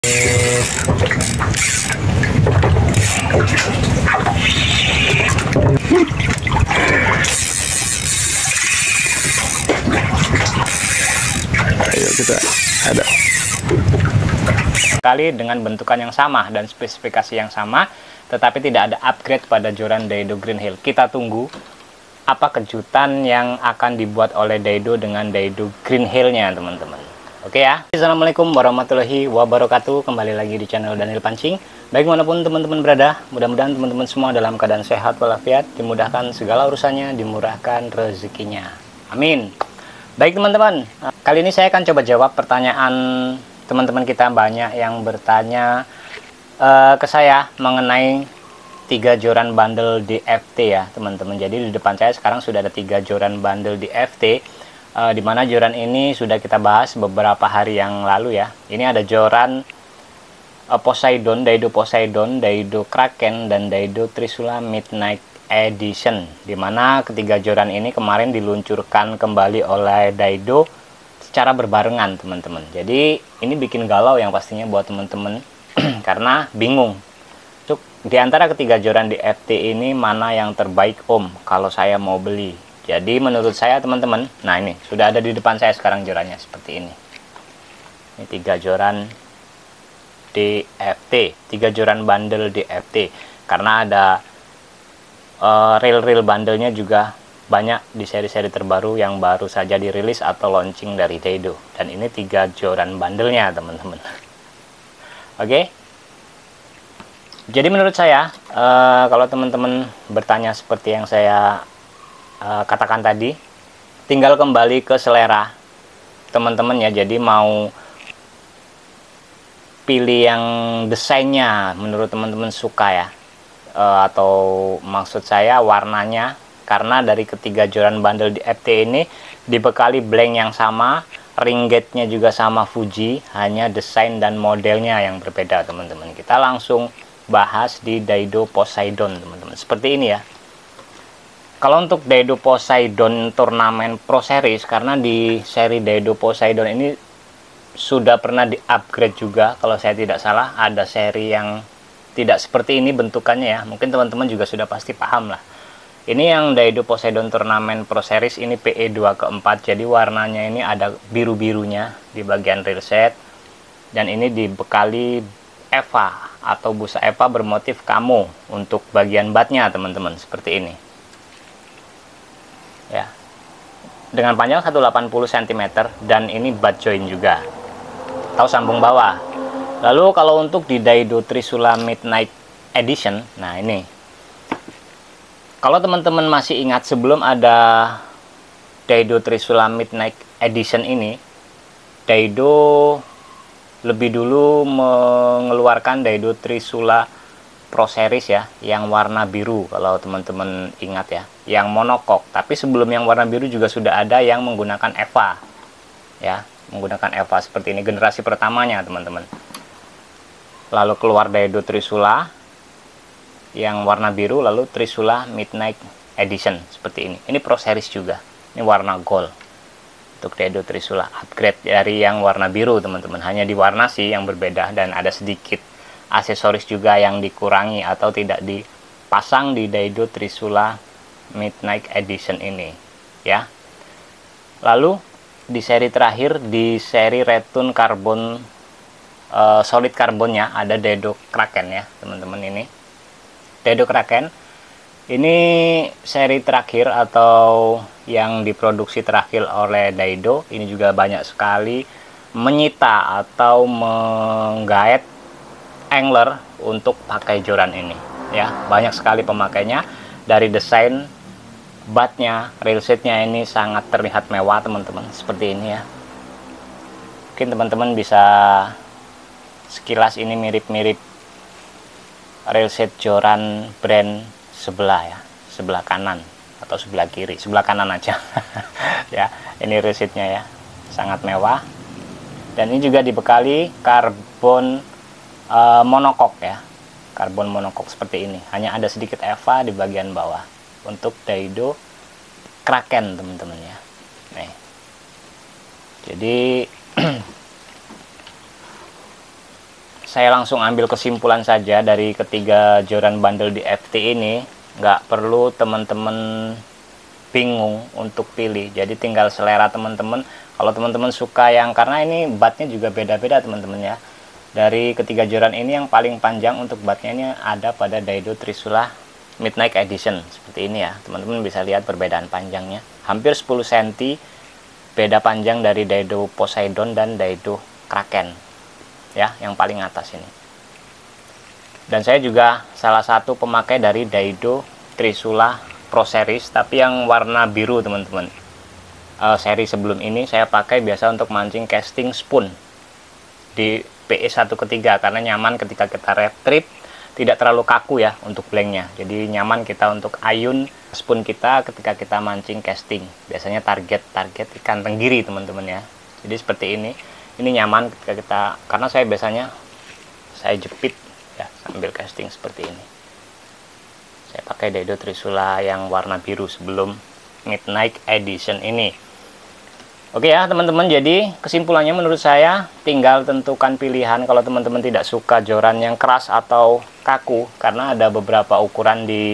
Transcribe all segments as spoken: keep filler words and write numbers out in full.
Ayo kita ada kali dengan bentukan yang sama dan spesifikasi yang sama, tetapi tidak ada upgrade pada joran Daido Green Hill. Kita tunggu apa kejutan yang akan dibuat oleh Daido dengan Daido Green Hill-nya, teman-teman. Oke ya. Assalamualaikum warahmatullahi wabarakatuh. Kembali lagi di channel Daniel Pancing. Baik manapun teman-teman berada, mudah-mudahan teman-teman semua dalam keadaan sehat walafiat, dimudahkan segala urusannya, dimurahkan rezekinya. Amin. Baik teman-teman, kali ini saya akan coba jawab pertanyaan teman-teman kita. Banyak yang bertanya uh, ke saya mengenai tiga joran bundle D F T ya teman-teman. Jadi di depan saya sekarang sudah ada tiga joran bundle D F T, uh, dimana joran ini sudah kita bahas beberapa hari yang lalu ya. Ini ada joran uh, Poseidon, Daido Poseidon, Daido Kraken, dan Daido Trisula Midnight Edition, dimana ketiga joran ini kemarin diluncurkan kembali oleh Daido secara berbarengan teman-teman. Jadi ini bikin galau yang pastinya buat teman-teman karena bingung Cuk, di antara ketiga joran D F T ini mana yang terbaik om kalau saya mau beli. Jadi menurut saya teman-teman, nah ini sudah ada di depan saya sekarang jorannya seperti ini. Ini tiga joran D F T, tiga joran bundle D F T, karena ada uh, reel-reel bundlenya juga banyak di seri-seri terbaru yang baru saja dirilis atau launching dari Daido. Dan ini tiga joran bandelnya teman-teman. Oke. Jadi menurut saya uh, kalau teman-teman bertanya seperti yang saya uh, katakan tadi, tinggal kembali ke selera teman-teman ya. Jadi mau pilih yang desainnya menurut teman-teman suka ya, uh, atau maksud saya warnanya. Karena dari ketiga joran bundle D F T ini dibekali blank yang sama, ring gate-nya juga sama Fuji, hanya desain dan modelnya yang berbeda teman-teman. Kita langsung bahas di Daido Poseidon teman-teman. Seperti ini ya. Kalau untuk Daido Poseidon Turnamen Pro Series, karena di seri Daido Poseidon ini sudah pernah di-upgrade juga, kalau saya tidak salah ada seri yang tidak seperti ini bentukannya ya. Mungkin teman-teman juga sudah pasti paham lah. Ini yang Daido Poseidon Turnamen Pro Series ini P E dua ke empat, jadi warnanya ini ada biru-birunya di bagian rear set, dan ini dibekali Eva atau busa Eva bermotif camo untuk bagian batnya teman-teman, seperti ini ya, dengan panjang seratus delapan puluh sentimeter, dan ini bat joint juga atau sambung bawah. Lalu kalau untuk di Daido Trisula Midnight Edition, nah ini kalau teman-teman masih ingat sebelum ada Daido Trisula Midnight Edition ini, Daido lebih dulu mengeluarkan Daido Trisula Pro Series ya, yang warna biru kalau teman-teman ingat ya, yang monokok. Tapi sebelum yang warna biru juga sudah ada yang menggunakan Eva ya, menggunakan Eva seperti ini, generasi pertamanya teman-teman. Lalu keluar Daido Trisula yang warna biru, lalu Trisula Midnight Edition seperti ini. Ini Pro Series juga. Ini warna gold. Untuk Daido Trisula upgrade dari yang warna biru teman-teman. Hanya di warna sih yang berbeda, dan ada sedikit aksesoris juga yang dikurangi atau tidak dipasang di Daido Trisula Midnight Edition ini ya. Lalu di seri terakhir, di seri Return Carbon uh, solid karbonnya, ada Daido Kraken ya teman-teman. Ini Daido Kraken ini seri terakhir atau yang diproduksi terakhir oleh Daido. Ini juga banyak sekali menyita atau menggait angler untuk pakai joran ini ya. Banyak sekali pemakainya. Dari desain batnya, rail setnya ini sangat terlihat mewah teman-teman, seperti ini ya. Mungkin teman-teman bisa sekilas, ini mirip-mirip railset joran brand sebelah ya, sebelah kanan atau sebelah kiri, sebelah kanan aja ya. Ini railsetnya ya, sangat mewah, dan ini juga dibekali karbon uh, monokok ya, karbon monokok seperti ini. Hanya ada sedikit Eva di bagian bawah untuk Daido Kraken teman-teman ya. Nih, jadi saya langsung ambil kesimpulan saja dari ketiga joran bandel di F T ini. Nggak perlu teman-teman bingung untuk pilih, jadi tinggal selera teman-teman. Kalau teman-teman suka yang, karena ini batnya juga beda-beda teman-teman ya. Dari ketiga joran ini yang paling panjang untuk batnya ini ada pada Daido Trisula Midnight Edition seperti ini ya. Teman-teman bisa lihat perbedaan panjangnya, hampir sepuluh sentimeter beda panjang dari Daido Poseidon dan Daido Kraken ya, yang paling atas ini. Dan saya juga salah satu pemakai dari Daido Trisula Pro Series, tapi yang warna biru teman-teman. Uh, seri sebelum ini saya pakai biasa untuk mancing casting spoon di P E satu ketiga, karena nyaman ketika kita retrieve, tidak terlalu kaku ya untuk blanknya. Jadi nyaman kita untuk ayun spoon kita ketika kita mancing casting. Biasanya target target ikan tenggiri teman-teman ya. Jadi seperti ini. Ini nyaman ketika kita, karena saya biasanya saya jepit ya sambil casting seperti ini. Saya pakai Daido Trisula yang warna biru sebelum Midnight Edition ini. Oke ya teman-teman, jadi kesimpulannya menurut saya tinggal tentukan pilihan. Kalau teman-teman tidak suka joran yang keras atau kaku, karena ada beberapa ukuran di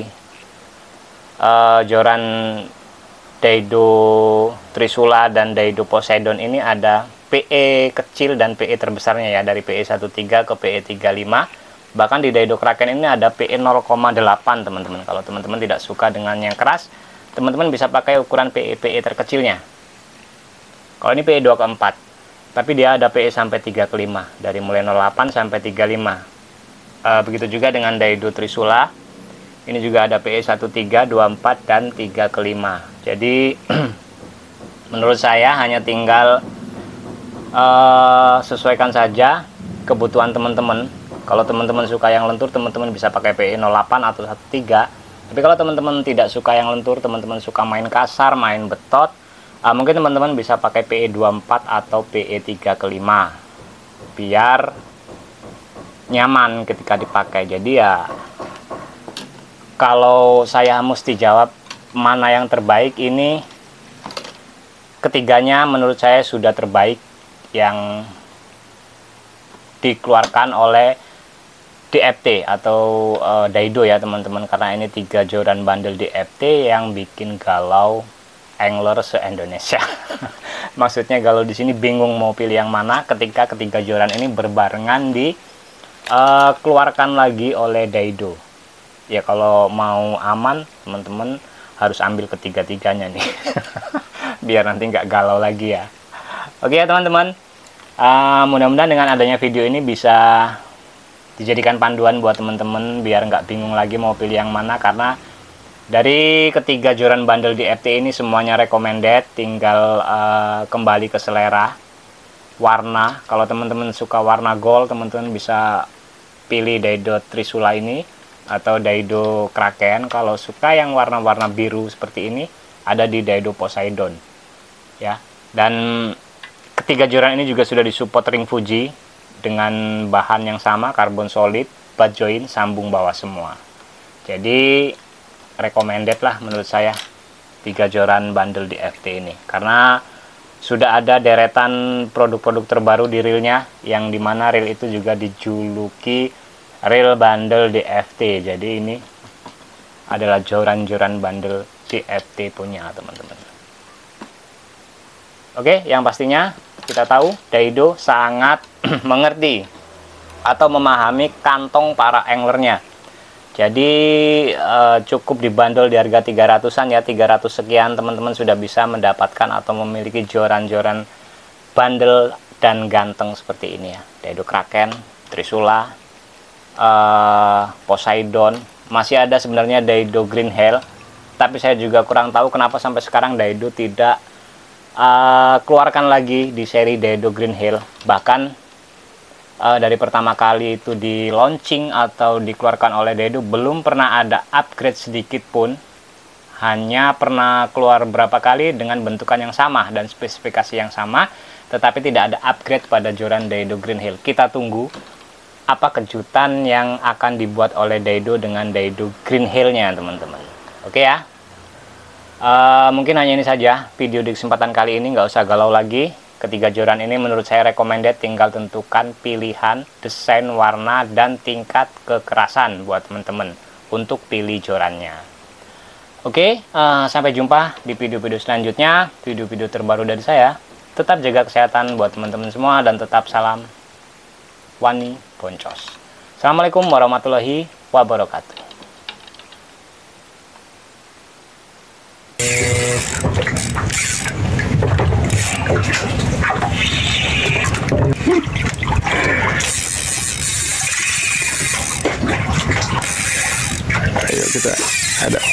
uh, joran Daido Trisula dan Daido Poseidon ini, ada P E kecil dan P E terbesarnya ya, dari P E tiga belas ke P E tiga puluh lima. Bahkan di Daido Kraken ini ada P E nol koma delapan teman-teman. Kalau teman-teman tidak suka dengan yang keras, teman-teman bisa pakai ukuran P E P E terkecilnya. Kalau ini P E dua ke empat, tapi dia ada P E sampai tiga ke lima, dari mulai nol delapan sampai tiga puluh lima. E, begitu juga dengan Daido Trisula, ini juga ada P E tiga belas, dua puluh empat, dan tiga ke lima. Jadi menurut saya hanya tinggal e, sesuaikan saja kebutuhan teman-teman. Kalau teman-teman suka yang lentur, teman-teman bisa pakai P E nol delapan atau tiga belas. Tapi kalau teman-teman tidak suka yang lentur, teman-teman suka main kasar, main betot, Uh, mungkin teman-teman bisa pakai P E dua puluh empat atau P E tiga ke lima biar nyaman ketika dipakai. Jadi ya, kalau saya mesti jawab mana yang terbaik, ini ketiganya menurut saya sudah terbaik yang dikeluarkan oleh D F T atau uh, Daido ya teman-teman, karena ini tiga joran bandel D F T yang bikin galau angler se-Indonesia. Maksudnya kalau di sini bingung mau pilih yang mana ketika ketiga joran ini berbarengan di uh, keluarkan lagi oleh Daido. Ya kalau mau aman, teman-teman harus ambil ketiga-tiganya nih. Biar nanti nggak galau lagi ya. Oke ya teman-teman. Uh, mudah-mudahan dengan adanya video ini bisa dijadikan panduan buat teman-teman biar nggak bingung lagi mau pilih yang mana, karena dari ketiga joran bandel di F T ini semuanya recommended, tinggal uh, kembali ke selera warna. Kalau teman-teman suka warna gold, teman-teman bisa pilih Daido Trisula ini atau Daido Kraken. Kalau suka yang warna-warna biru seperti ini, ada di Daido Poseidon ya. Dan ketiga joran ini juga sudah disupport ring Fuji dengan bahan yang sama, karbon solid, butt joint, sambung bawah semua. Jadi recommended lah menurut saya tiga joran bandel di F T ini, karena sudah ada deretan produk-produk terbaru di reelnya, yang dimana reel itu juga dijuluki reel bandel di F T. Jadi ini adalah joran-joran bandel di F T punya teman-teman. Oke, yang pastinya kita tahu Daido sangat mengerti atau memahami kantong para anglernya. Jadi eh, cukup dibanderol di harga tiga ratusan ya, tiga ratus sekian teman-teman sudah bisa mendapatkan atau memiliki joran-joran bandel dan ganteng seperti ini ya. Daido Kraken, Trisula, eh, Poseidon, masih ada sebenarnya Daido Green Hell, tapi saya juga kurang tahu kenapa sampai sekarang Daido tidak eh, keluarkan lagi di seri Daido Green Hell. Bahkan Uh, dari pertama kali itu di launching atau dikeluarkan oleh Daido, belum pernah ada upgrade sedikit pun. Hanya pernah keluar berapa kali dengan bentukan yang sama dan spesifikasi yang sama, tetapi tidak ada upgrade pada joran Daido Green Hell. Kita tunggu apa kejutan yang akan dibuat oleh Daido dengan Daido Green Hell-nya teman-teman. Oke ya, uh, mungkin hanya ini saja video di kesempatan kali ini, nggak usah galau lagi. Ketiga joran ini menurut saya recommended, tinggal tentukan pilihan, desain, warna, dan tingkat kekerasan buat teman-teman untuk pilih jorannya. Oke, uh, sampai jumpa di video-video selanjutnya, video-video terbaru dari saya. Tetap jaga kesehatan buat teman-teman semua dan tetap salam Wani Boncos. Assalamualaikum warahmatullahi wabarakatuh. Ayo kita ada